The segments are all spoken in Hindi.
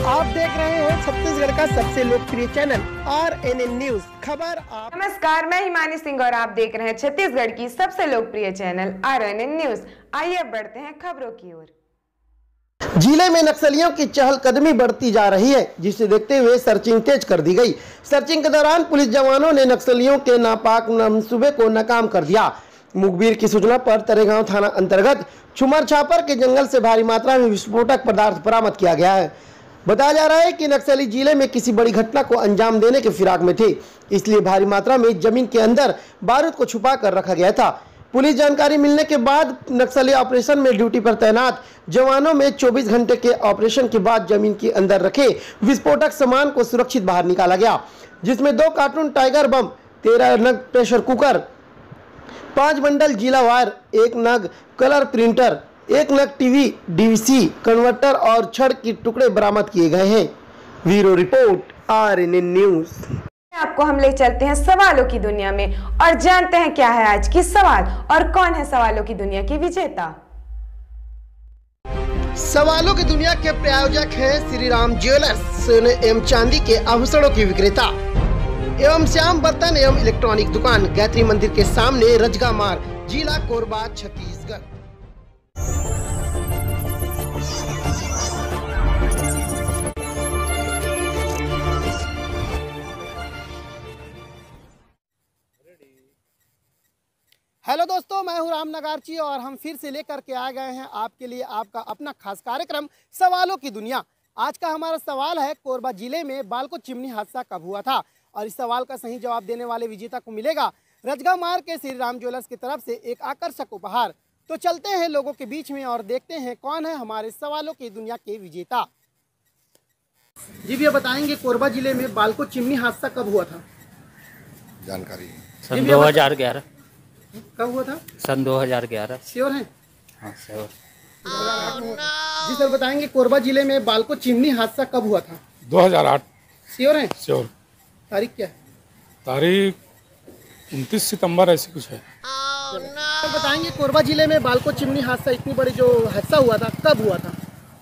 आप देख रहे हैं छत्तीसगढ़ का सबसे लोकप्रिय चैनल RNN न्यूज खबर। आप नमस्कार, मैं हिमानी सिंह और आप देख रहे हैं छत्तीसगढ़ की सबसे लोकप्रिय चैनल RNN न्यूज। आइए अब बढ़ते हैं खबरों की ओर। जिले में नक्सलियों की चहलकदमी बढ़ती जा रही है, जिसे देखते हुए सर्चिंग तेज कर दी गई। सर्चिंग के दौरान पुलिस जवानों ने नक्सलियों के नापाक मंसूबे को नाकाम कर दिया। मुखबिर की सूचना पर तरेगांव थाना अंतर्गत छुमर छापर के जंगल से भारी मात्रा में विस्फोटक पदार्थ बरामद किया गया है। बताया जा रहा है कि नक्सली जिले में किसी बड़ी घटना को अंजाम देने के फिराक में थे, इसलिए भारी मात्रा में जमीन के अंदर बारूद को छुपा कर रखा गया था। पुलिस जानकारी मिलने के बाद नक्सली ऑपरेशन में ड्यूटी पर तैनात जवानों में 24 घंटे के ऑपरेशन के बाद जमीन के अंदर रखे विस्फोटक सामान को सुरक्षित बाहर निकाला गया, जिसमें 2 कार्टून टाइगर बम, 13 नग प्रेशर कुकर, 5 बंडल जिला वायर, 1 नग कलर प्रिंटर, 1 नग टीवी डीवीसी कन्वर्टर और छड़ के टुकड़े बरामद किए गए हैं। Bureau report RNN news. आपको हम ले चलते हैं सवालों की दुनिया में और जानते हैं क्या है आज की सवाल और कौन है सवालों की दुनिया की विजेता। सवालों की दुनिया के प्रायोजक हैं श्री राम ज्वेलर्स, सोने एवं चांदी के आभूषणों की विक्रेता एवं श्याम बर्तन एवं इलेक्ट्रॉनिक दुकान, गायत्री मंदिर के सामने, रजगा मार्ग, जिला कोरबा, छत्तीसगढ़। हेलो दोस्तों, मैं हूं राम नगारची और हम फिर से लेकर के आ गए हैं आपके लिए आपका अपना खास कार्यक्रम सवालों की दुनिया। आज का हमारा सवाल है, कोरबा जिले में बालको चिमनी हादसा कब हुआ था? और इस सवाल का सही जवाब देने वाले विजेता को मिलेगा रजगा मार्ग के श्री राम ज्वेलर्स की तरफ से एक आकर्षक उपहार। तो चलते हैं लोगों के बीच में और देखते हैं कौन है हमारे सवालों की दुनिया के विजेता। जी भैया बताएंगे, कोरबा जिले में बालको चिमनी हादसा कब हुआ था? जानकारी सन 2011। कब हुआ था? सन 2011। श्योर हैं? हाँ श्योर। जी सर बताएंगे, कोरबा जिले में बालको चिमनी हादसा कब हुआ था? 2008। श्योर हैं? श्योर। तारीख क्या है? तारीख 29 सितंबर ऐसी कुछ है। सर बताएंगे, कोरबा जिले में बालको चिमनी हादसा, इतनी बड़ी जो हादसा हुआ था, कब हुआ था?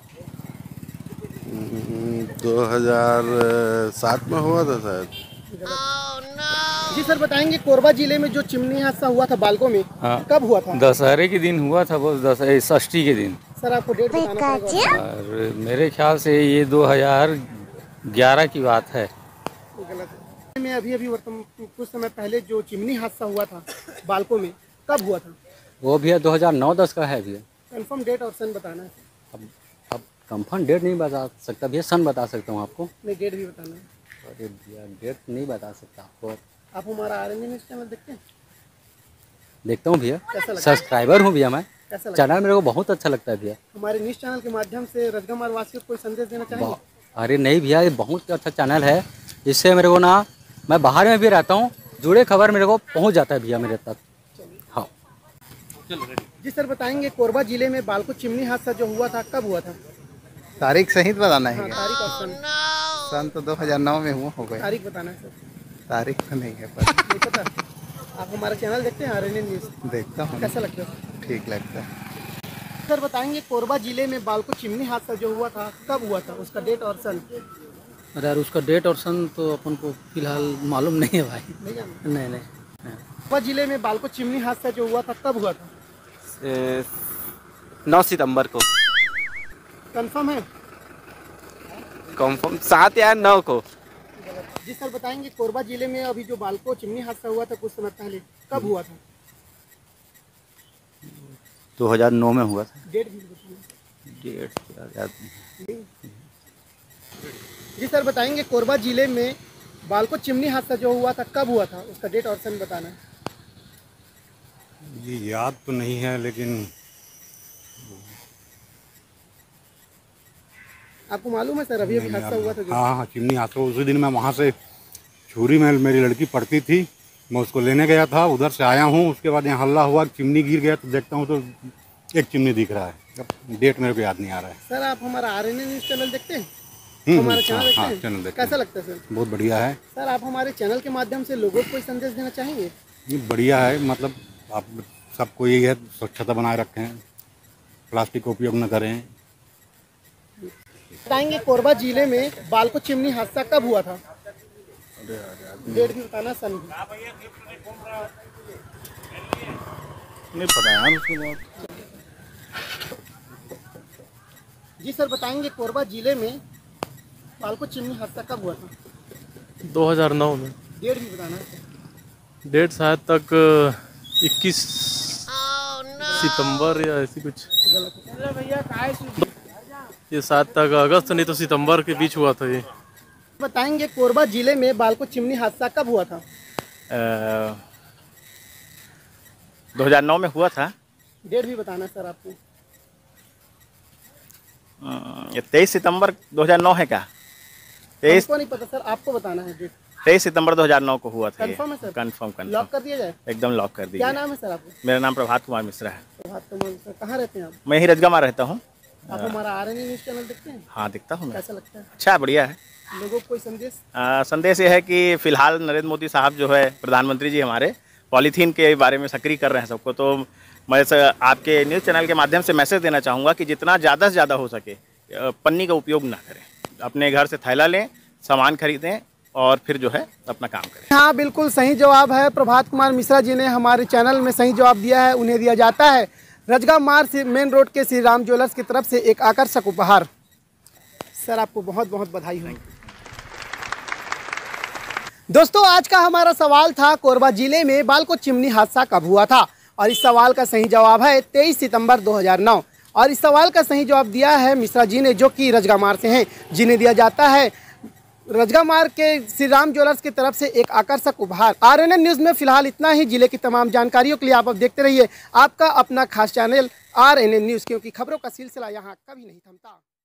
2007 में हुआ था शायद। जी सर बताएंगे, कोरबा जिले में जो चिमनी हादसा हुआ था बालको में, हाँ। कब हुआ था? दशहरे के दिन हुआ था, वो षष्ठी के दिन। सर आपको डेट बताना पड़ेगा। और मेरे ख्याल से ये 2011 की बात है। गलत है। मैं अभी कुछ समय पहले जो चिमनी हादसा हुआ था बालको में, कब हुआ था? वो भैया 2009-10 का है भैया। कंफर्म डेट और सन बताना है। अब कंफर्म डेट नहीं बता सकता भैया, सन बता सकता हूँ आपको। नहीं, डेट भी बताना है। अरे भैया डेट नहीं बता सकता आपको। आप हमारा RNN न्यूज़ चैनल देखते हैं? देखता हूँ भैया, कैसा लगता है? सब्सक्राइबर हूँ भैया मैं। कैसा लगता है? चैनल मेरे को बहुत अच्छा लगता है भैया। हमारे न्यूज़ चैनल के माध्यम से रजगमार वासियों को कोई संदेश देना चाहेंगे? अरे नहीं भैया, ये बहुत अच्छा चैनल है। इससे मेरे को ना, मैं बाहर में भी रहता हूँ, जुड़े खबर मेरे को पहुँच जाता है भैया मेरे तक। हाँ जी सर बताएंगे, कोरबा जिले में बालको चिमनी हादसा जो हुआ था, कब हुआ था? तारीख सही बताना है। हाँ, तारीख और सन। सन तो 2009 में हुआ हो गया। तारीख बताना है सर। तारीख तो नहीं है पर नहीं पता? आप हमारा चैनल देखते हैं RNN न्यूज़? देखता हूँ। कैसा लगता है? ठीक लगता है। सर बताएंगे, कोरबा जिले में बालको चिमनी हादसा जो हुआ था, कब हुआ था? उसका डेट और सन। अरे यार, उसका डेट और सन तो अपन को फिलहाल मालूम नहीं है भाई। नहीं जानते? नहीं। कोरबा जिले में बालको चिमनी हादसा जो हुआ था, कब हुआ था? 9 सितंबर को। कंफर्म है? कंफर्म 7 या 9 को। जी सर बताएंगे, कोरबा जिले में अभी जो बालको चिमनी हादसा हुआ था कुछ समय पहले, कब हुआ था? 2009 में हुआ था। डेट भी बताइए। डेट याद नहीं। जी सर बताएंगे, कोरबा जिले में बालको चिमनी हादसा जो हुआ था, कब हुआ था? उसका डेट और सन बताना है। ये याद तो नहीं है, लेकिन आपको मालूम है सर, अभी हादसा हुआ था जो? हाँ, चिमनी हादसा। उसी दिन मैं वहाँ से छुरी में, मेरी लड़की पढ़ती थी, मैं उसको लेने गया था, उधर से आया हूँ। उसके बाद यहाँ हल्ला हुआ, चिमनी गिर गया, तो देखता हूँ तो एक चिमनी दिख रहा है। अब डेट मेरे को याद नहीं आ रहा है। सर आप हमारा RNN न्यूज़ चैनल देखते हैं? हमारा चैनल देखते हैं? चैनल देखते हैं। कैसा लगता है सर? बहुत बढ़िया है सर। आप हमारे चैनल के माध्यम से लोगों को कोई संदेश देना चाहेंगे? ये बढ़िया है, मतलब आप सबको यही है, स्वच्छता बनाए रखें, प्लास्टिक का उपयोग न करें। बताएंगे कोरबा जिले में बालको चिमनी हादसा कब हुआ था? डेट भी बताना, सन भी। नहीं पता यार उसके बाद। जी सर बताएंगे कोरबा जिले में बालको चिमनी हादसा कब हुआ था? 2009 में। डेट भी बताना। डेट शायद तक 21 सितंबर या ऐसी कुछ। ये शायद तक अगस्त नहीं तो सितंबर के बीच हुआ था ये। बताएंगे कोरबा जिले में बालको चिमनी हादसा कब हुआ था? 2009 में हुआ था। डेट भी बताना सर आपको। ये 23 सितंबर 2009 है क्या? 23 हमको नहीं पता सर, आपको बताना है डेट। 23 सितंबर 2009 को हुआ था। कंफर्म है सर? कंफर्म लॉक कर दिया जाए? एकदम लॉक कर दिया। क्या नाम है सर आपको? मेरा नाम प्रभात कुमार मिश्रा है। प्रभात कुमार सर, कहाँ रहते हैं आप? मैं ही रजगा में रहता हूँ। आप हमारा RNA न्यूज़ चैनल देखते हैं? हाँ दिखता हूँ मैं। कैसा लगता है? अच्छा बढ़िया है। लोगों को कोई संदेश? संदेश ये है कि फिलहाल नरेंद्र मोदी साहब जो है प्रधानमंत्री जी हमारे पॉलीथीन के बारे में सक्रिय कर रहे हैं सबको। तो मैं आपके न्यूज़ चैनल के माध्यम से मैसेज देना चाहूँगा कि जितना ज़्यादा से ज़्यादा हो सके पन्नी का उपयोग ना करें। अपने घर से थैला लें, सामान खरीदें और फिर जो है अपना काम करें। हाँ बिल्कुल सही जवाब है। प्रभात कुमार मिश्रा जी ने हमारे चैनल में सही जवाब दिया है। उन्हें दिया जाता है रजगा मार्ग से मेन रोड के श्री राम ज्वेलर्स की तरफ से एक आकर्षक उपहार। सर आपको बहुत बहुत बधाई हो। दोस्तों आज का हमारा सवाल था कोरबा जिले में बालको चिमनी हादसा कब हुआ था, और इस सवाल का सही जवाब है 23 सितंबर 2009। और इस सवाल का सही जवाब दिया है मिश्रा जी ने, जो कि रजगा मार्ग से हैं, जिन्हें दिया जाता है रजगा मार्ग के श्री राम ज्वेलर्स की तरफ से एक आकर्षक उपहार। RNA न्यूज़ में फिलहाल इतना ही। जिले की तमाम जानकारियों के लिए आप अब देखते रहिए आपका अपना खास चैनल RNA न्यूज़, क्योंकि खबरों का सिलसिला यहाँ कभी नहीं थमता।